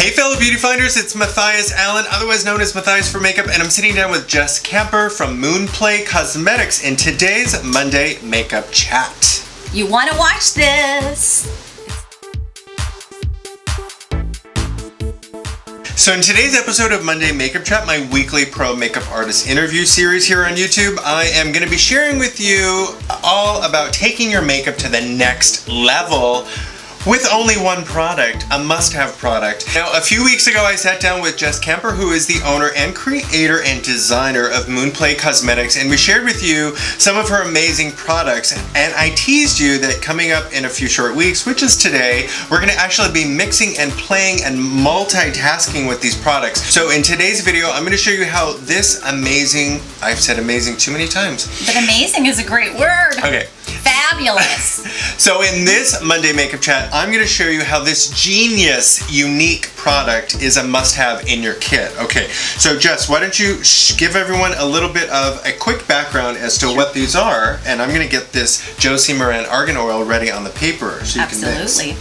Hey fellow beauty finders, it's Matthias Allen, otherwise known as Mathias4makeup, and I'm sitting down with Jess Camper from MoonPlay Cosmetics in today's Monday Makeup Chat. You want to watch this! So in today's episode of Monday Makeup Chat, my weekly pro makeup artist interview series here on YouTube, I am going to be sharing with you all about taking your makeup to the next level with only one product, a must-have product. Now, a few weeks ago, I sat down with Jess Camper, who is the owner and creator and designer of MoonPlay Cosmetics, and we shared with you some of her amazing products. And I teased you that coming up in a few short weeks, which is today, we're gonna actually be mixing and playing and multitasking with these products. So in today's video, I'm gonna show you how this amazing, I've said amazing too many times. But amazing is a great word. Okay. Fabulous. So in this Monday Makeup Chat, I'm going to show you how this genius, unique product is a must-have in your kit. Okay, so Jess, why don't you give everyone a little bit of a quick background as to what these are, and I'm going to get this Josie Moran Argan Oil ready on the paper so you can mix. Absolutely.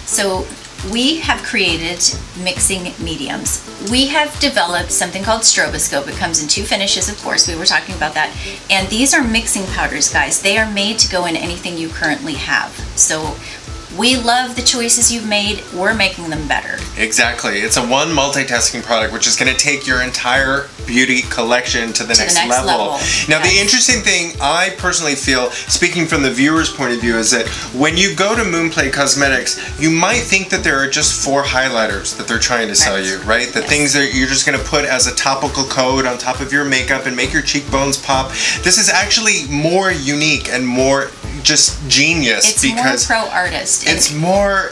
So we have created mixing mediums. We have developed something called stroboscope. It comes in two finishes, of course. We were talking about that. And these are mixing powders, guys. They are made to go in anything you currently have. So we love the choices you've made. We're making them better. Exactly. It's a one multitasking product, which is going to take your entire beauty collection to the next level. Now, the interesting thing I personally feel, speaking from the viewer's point of view, is that when you go to MoonPlay Cosmetics, you might think that there are just 4 highlighters that they're trying to sell you, right? The things that you're just going to put as a topical coat on top of your makeup and make your cheekbones pop. This is actually more unique and more just genius. It's because more pro artist. It's more,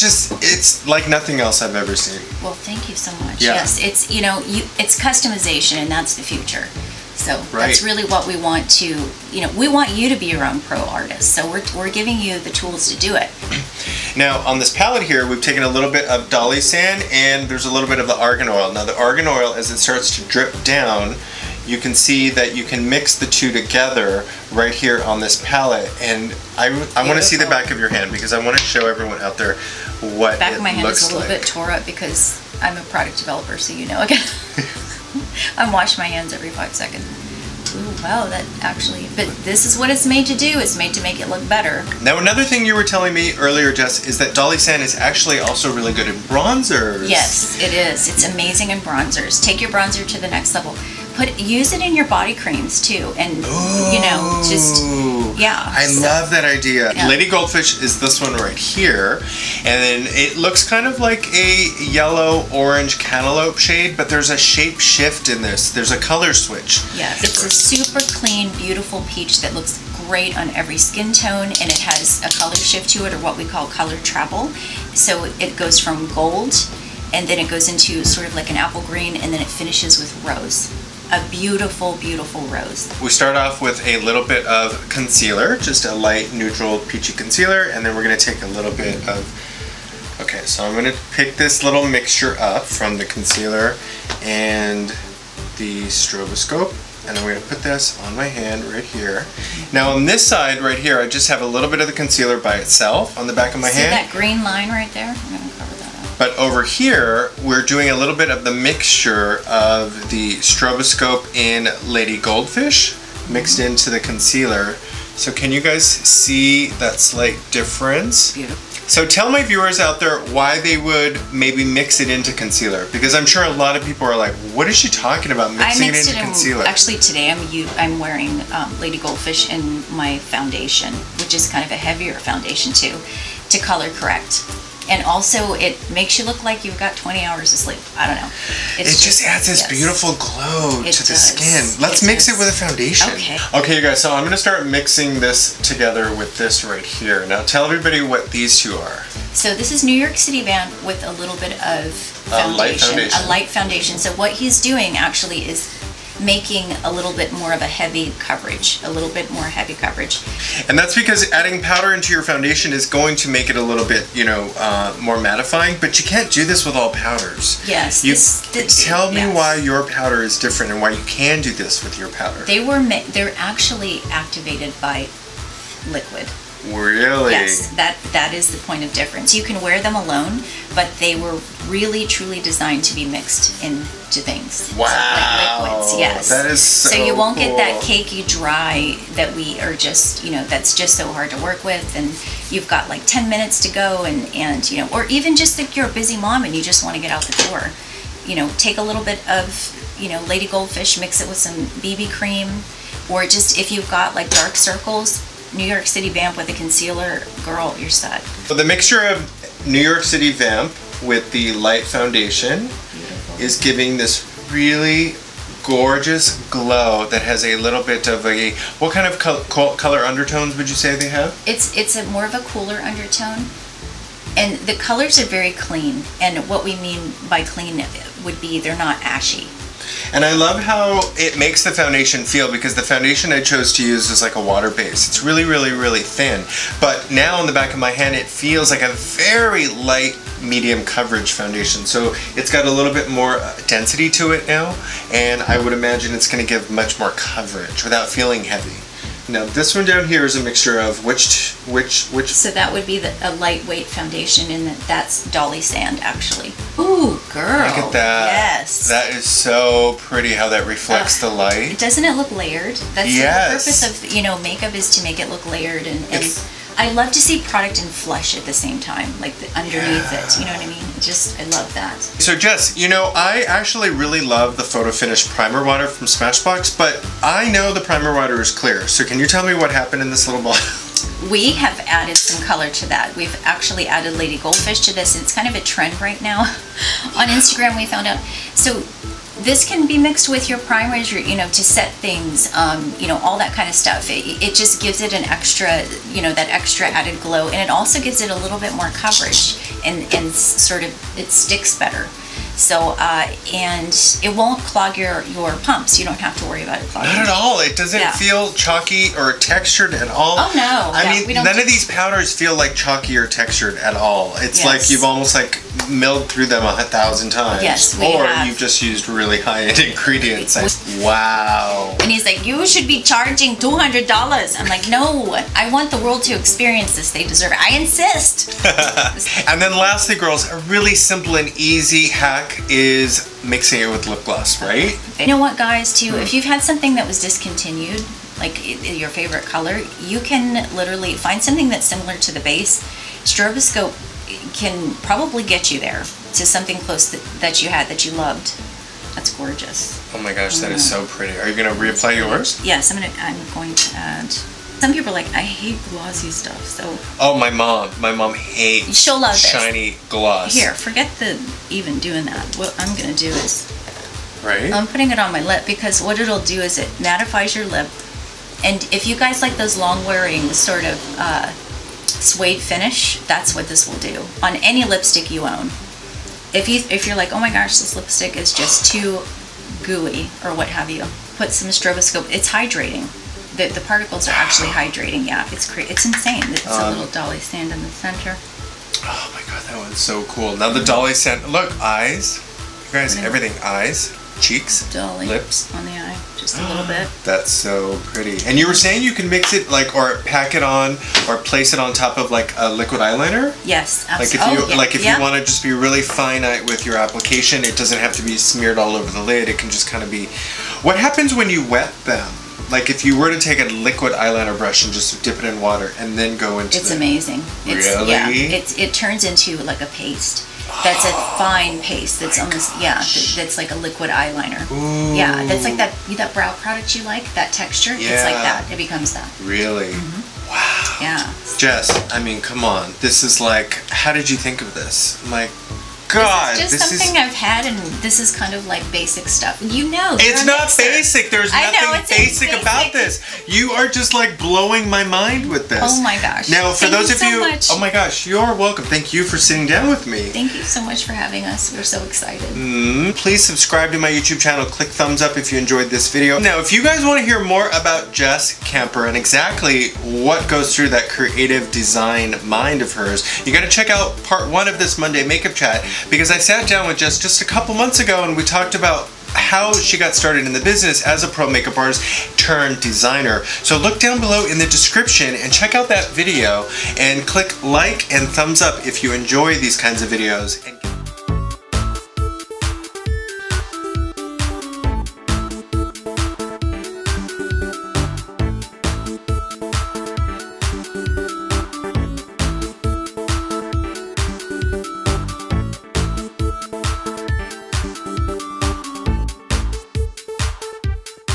it's like nothing else I've ever seen. Well, thank you so much. Yeah. Yes, it's, you know, it's customization, and that's the future. So that's really what we want to, you know, we want you to be your own pro artist. So we're giving you the tools to do it. Now, on this palette here, we've taken a little bit of Dolly Sand, and there's a little bit of the Argan Oil. Now, the Argan Oil, as it starts to drip down, you can see that you can mix the two together right here on this palette. And I want to see the back of your hand because I want to show everyone out there what it looks like. The back of my hand is a little bit tore up because I'm a product developer, so you know, again. I'm washing my hands every 5 seconds. Ooh, wow, that actually, but this is what it's made to do. It's made to make it look better. Now, another thing you were telling me earlier, Jess, is that Dolly Sand is actually also really good in bronzers. Yes, it is. It's amazing in bronzers. Take your bronzer to the next level. Use it in your body creams too, and you know, just I love that idea. Yeah. Lady Goldfish is this one right here, and then it looks kind of like a yellow orange cantaloupe shade, but there's a shape shift in this. There's a color switch. Yes, it's a super clean, beautiful peach that looks great on every skin tone, and it has a color shift to it, or what we call color travel. So it goes from gold, and then it goes into sort of like an apple green, and then it finishes with rose. A beautiful, beautiful rose. We start off with a little bit of concealer, just a light, neutral, peachy concealer, and then we're going to take a little bit of... Okay, so I'm going to pick this little mixture up from the concealer and the stroboscope, and I'm going to put this on my hand right here. Now on this side right here, I just have a little bit of the concealer by itself on the back of my hand. See that green line right there? I'm going to cover that up. But over here, we're doing a little bit of the mixture of the stroboscope in Lady Goldfish mixed into the concealer. So can you guys see that slight difference? Beautiful. So tell my viewers out there why they would maybe mix it into concealer, because I'm sure a lot of people are like, what is she talking about mixing it into concealer? Actually today I'm wearing Lady Goldfish in my foundation, which is kind of a heavier foundation too, to color correct. And also, it makes you look like you've got 20 hours of sleep. I don't know. It just adds this beautiful glow to the skin. Let's mix it with a foundation. Okay. Okay, you guys, so I'm going to start mixing this together with this right here. Now, tell everybody what these two are. So this is New York City Band with a little bit of foundation. A light foundation. So what he's doing actually is making a little bit more of a heavy coverage, And that's because adding powder into your foundation is going to make it a little bit, you know, more mattifying, but you can't do this with all powders. Yes. Tell me why your powder is different and why you can do this with your powder. They're actually activated by liquid. Really? Yes, that is the point of difference. You can wear them alone, but they were really truly designed to be mixed into things. Wow. So, like liquids, yes. That is so you won't get that cool. cakey dry that we are just, that's just so hard to work with, and you've got like 10 minutes to go, and or even just like you're a busy mom and you just want to get out the door. Take a little bit of, Lady Goldfish, mix it with some BB cream, or just if you've got like dark circles, New York City Vamp with a concealer, girl, you're set. So the mixture of New York City Vamp with the light foundation is giving this really gorgeous glow that has a little bit of a, what kind of color undertones would you say they have? It's a more of a cooler undertone, and the colors are very clean, and what we mean by clean would be they're not ashy. And I love how it makes the foundation feel, because the foundation I chose to use is like a water base. It's really, really, really thin. But now on the back of my hand, it feels like a very light, medium coverage foundation. So it's got a little bit more density to it now. And I would imagine it's going to give much more coverage without feeling heavy. Now this one down here is a mixture of which? So that would be a lightweight foundation, and that's Dolly Sand, actually. Ooh, girl. Look at that. Yes. That is so pretty how that reflects the light. Doesn't it look layered? That's yes. The purpose of, makeup is to make it look layered, and I love to see product in flush at the same time, like underneath it, you know what I mean? I love that. So Jess, I actually really love the Photo Finish Primer Water from Smashbox, but I know the primer water is clear. So can you tell me what happened in this little bottle? We have added some color to that. We've actually added Lady Goldfish to this, and it's kind of a trend right now. On Instagram we found out. So this can be mixed with your primers, to set things, all that kind of stuff. It just gives it an extra, that extra added glow, and it also gives it a little bit more coverage, and sort of, it sticks better. So, and it won't clog your pumps. You don't have to worry about it clogging. Not at all. It doesn't feel chalky or textured at all. Oh no. I mean, none of these powders feel like chalky or textured at all. It's like you've almost like milled through them 1,000 times. Yes, or you've just used really high-end ingredients. Wow. And he's like, you should be charging $200. I'm like, no, I want the world to experience this. They deserve it. I insist. And then lastly, girls, a really simple and easy hack is mixing it with lip gloss, right? You know what, guys, too? If you've had something that was discontinued, like your favorite color, you can literally find something that's similar to the base. Stroboscope can probably get you there to something close that you had that you loved. That's gorgeous. Oh my gosh, that is so pretty. Are you going to reapply yours? Yes, I'm going to add. Some people are like, I hate glossy stuff, so. Oh, my mom hates She'll love this. Shiny gloss. Here, forget even doing that. What I'm going to do is, right? I'm putting it on my lip, because what it'll do is it mattifies your lip. And if you guys like those long wearing sort of suede finish, that's what this will do on any lipstick you own. If you're like, oh my gosh, this lipstick is just too gooey or what have you, put some Stroboscope. It's hydrating. The particles are actually hydrating. Yeah, it's insane. It's a little Dolly Sand in the center. Oh my god, that one's so cool. Now the Dolly Sand. Look, eyes. You guys, everything. Eyes, cheeks, Dolly lips. on the eye, just a little bit. That's so pretty. And you were saying you can mix it or pack it on or place it on top of like a liquid eyeliner? Yes, absolutely. Like if you want to just be really finite with your application, it doesn't have to be smeared all over the lid. It can just kind of be. What happens when you wet them? Like if you were to take a liquid eyeliner brush and just dip it in water and then go into It's amazing. Really? Yeah, it turns into like a paste. That's a fine paste. That's almost that's like a liquid eyeliner. Ooh. Yeah, that's like that brow product you like, that texture. Yeah. It's like that. It becomes that. Really? Mm-hmm. Wow. Yeah. Jess, I mean, come on. This is like, how did you think of this? I'm like, God, this is just something I've had, and this is kind of like basic stuff. It's not basic. There's nothing basic about this. You are just like blowing my mind with this. Oh my gosh. Now, for those of you, much. Oh my gosh, you're welcome. Thank you for sitting down with me. Thank you so much for having us. We're so excited. Please subscribe to my YouTube channel. Click thumbs up if you enjoyed this video. Now, if you guys want to hear more about Jess Camper and exactly what goes through that creative design mind of hers, you got to check out part 1 of this Monday makeup chat, because I sat down with Jess just a couple months ago and we talked about how she got started in the business as a pro makeup artist turned designer. So look down below in the description and check out that video and click like and thumbs up if you enjoy these kinds of videos. And